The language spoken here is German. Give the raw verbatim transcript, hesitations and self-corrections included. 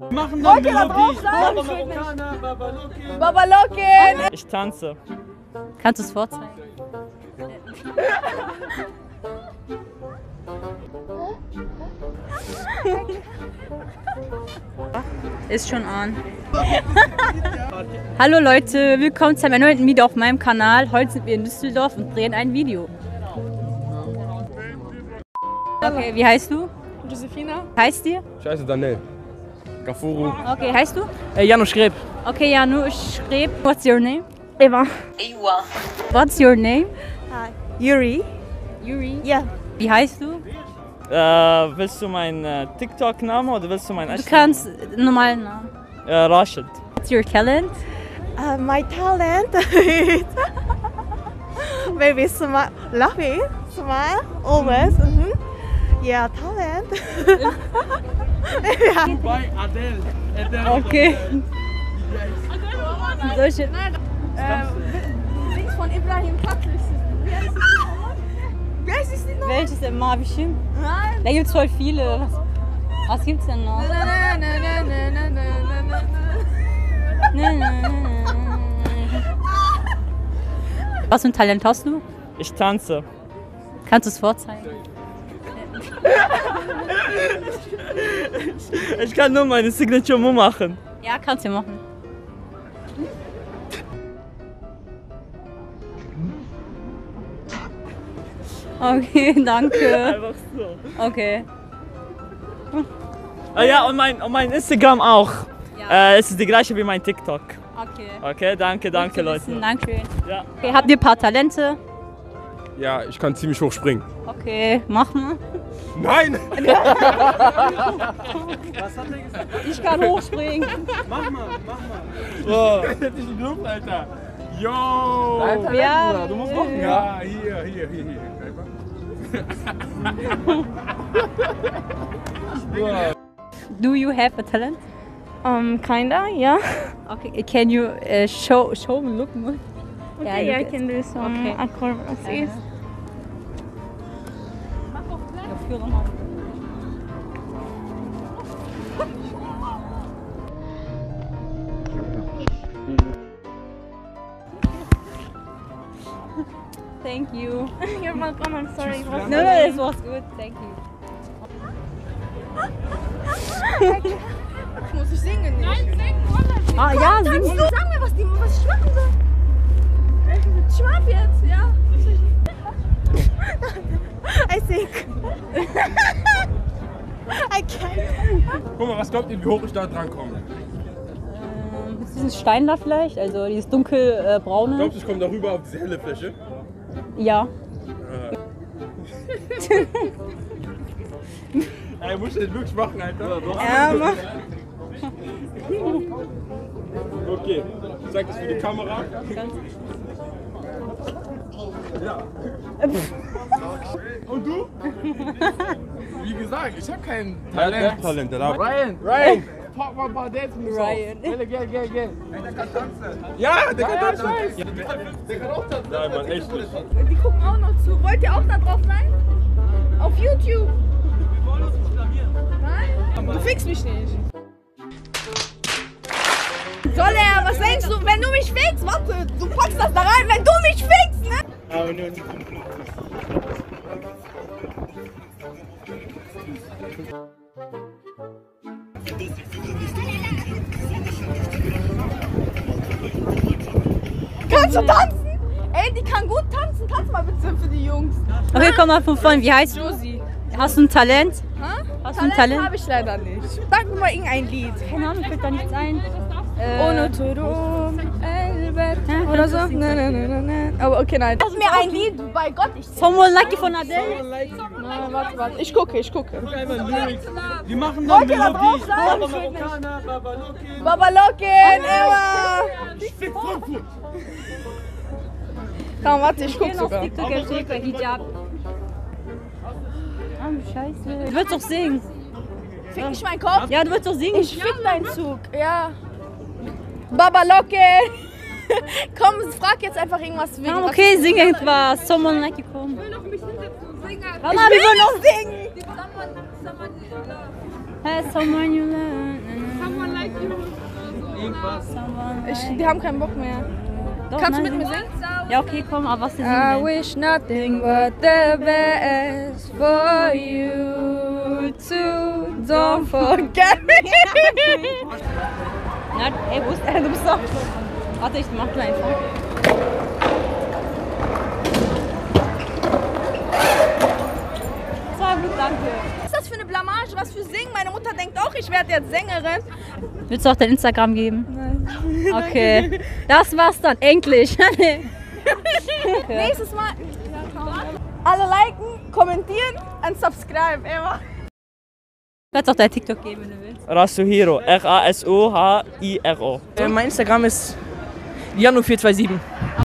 Wir machen dann Melodie. Babalokin! Ich tanze. Kannst du es vorzeigen? Ist schon an. Hallo Leute, willkommen zu einem neuen Video auf meinem Kanal. Heute sind wir in Düsseldorf und drehen ein Video. Okay, wie heißt du? Josefina. Heißt dir? Scheiße, Daniel. Gafuru. Okay, heißt du? Äh, Janusz Greb. Okay, Janusz Greb. What's your name? Eva. Ewa. What's your name? Hi. Yuri. Yuri. Ja. Wie heißt du? Äh, willst du meinen äh, TikTok-Namen oder willst du meinen Du echten kannst einen normalen Namen. Namen? Äh, Rashid. What's your talent? Uh, my talent is maybe smile, laughing, smile, always. Mhm. Yeah, talent. Ja. Bei Adele. Adele. Okay. Solche. Ähm, links von Ibrahim Katlis. Wie heißt es nochmal? Wie heißt es denn noch? Welches denn? Mavishim? Nein. Da gibt's voll viele. Was, was gibt's denn noch? Na, na, na, na, na, na, na, na. Nee, nee, nee. Was für ein Talent hast du? Ich tanze. Kannst du es vorzeigen? Ich kann nur meine Signature Move machen. Ja, kannst du machen. Okay, danke. Einfach so. Okay. Äh, ja, und mein, und mein Instagram auch. Ja. Äh, es ist die gleiche wie mein TikTok. Okay. Okay, danke, danke Leute. Dankeschön. Ja. Okay, habt ihr ein paar Talente? Ja, ich kann ziemlich hoch springen. Okay, mach mal. Nein! Ich kann hochspringen. Mach mal, mach mal. So. Jetzt in die Luft, Alter. Yo! Ja, Du musst machen. Ja, hier, hier, hier, hier. Do you have a talent? Um, kinda, yeah. Okay, can you uh, show show me look more? Okay, look I at- can do some Okay. acrobacies. Ja, führe mal. Thank you. You're welcome, I'm sorry. No, no, this was good. Thank you. Muss ich singen? Nein, singen. Ah ja, sing. Sag mir, was, die, was ich machen soll. Ich mach jetzt, ja. I think. I can't. Guck mal, was glaubt ihr, wie hoch ich da dran komme? Ähm, ist dieses Stein da vielleicht? Also dieses dunkelbraune? Glaubst du, ich komme darüber auf diese helle Fläche? Ja. Ey, musst du das wirklich machen, Alter? Ja, mach. Okay, zeig das für die Kamera. Ja. Und du? Wie gesagt, ich habe kein Talent. Talent, der Ryan, Ryan, pop mal ein paar Dance Moves Ryan. Gell, gell, gell, gell. Der kann tanzen. Ja, der kann tanzen. Der kann auch tanzen. Nein, Mann, echt nicht. Die gucken auch noch zu. Wollt ihr auch da drauf sein? Auf YouTube. Wir wollen uns nicht blamieren. Nein? Du fickst mich nicht. Soll er? Was denkst du? Wenn du mich fickst, warte, du packst das da rein, wenn du mich fickst, ne? Kannst du tanzen? Ey, die kann gut tanzen. Tanz mal bitte für die Jungs. Okay, komm mal von vorne. Wie heißt du? Josie. Hast du ein Talent? Ha? Hast du ein Talent? habe ich leider nicht. Sag mir mal irgendein Lied. Keine Ahnung, fällt da nichts ein. Ohne Äh, Turum, Elbert Ja, oder das so. ist nicht Nein, nein, nein, nein, nein. Aber okay, nein. Lass mir ein Lied, bei Gott, ich sing. Someone Lucky von Adele. Nein, warte, warte. Ich gucke, ich gucke. Wir machen dann Wollt ihr da drauf Melodie. sein? Baba Marokkaner, Babalokin. Babalokin, Emma. Ich fick Frankfurt. Komm, warte, ich guck Gehen auf sogar. TikTok, er steht bei Hijab. Ah, scheiße. Du willst doch singen. Fick nicht meinen Kopf. Ja, du willst doch singen. Ich fick deinen Zug. Ja. Babalokin. Komm, frag jetzt einfach irgendwas. Ja, okay, sing irgendwas. Someone Like You, komm. Ich will noch mich hinsetzen und singen. Warte mal, wir wollen noch singen. Hey, someone you love. Ich, die haben keinen Bock mehr. Doch, Kannst du nein, mit mir sie- singen? Ja, okay, komm, aber was ist I denn? wish nothing but the best for you too. Don't forget me. Na, ey, wo ist er? Du bist doch. Warte, ich mach gleich einfach. Zwei gut, danke. Was ist das für eine Blamage? Was für Singen? Meine Mutter denkt auch, ich werde jetzt Sängerin. Willst du auch dein Instagram geben? Nein. Okay. Das war's dann. Endlich. Nächstes Mal alle liken, kommentieren und subscribe. Immer. Du kannst auch dein TikTok geben, wenn du willst. Rasuhiro. R A S O H I R O. Äh, mein Instagram ist Janu vier zwei sieben.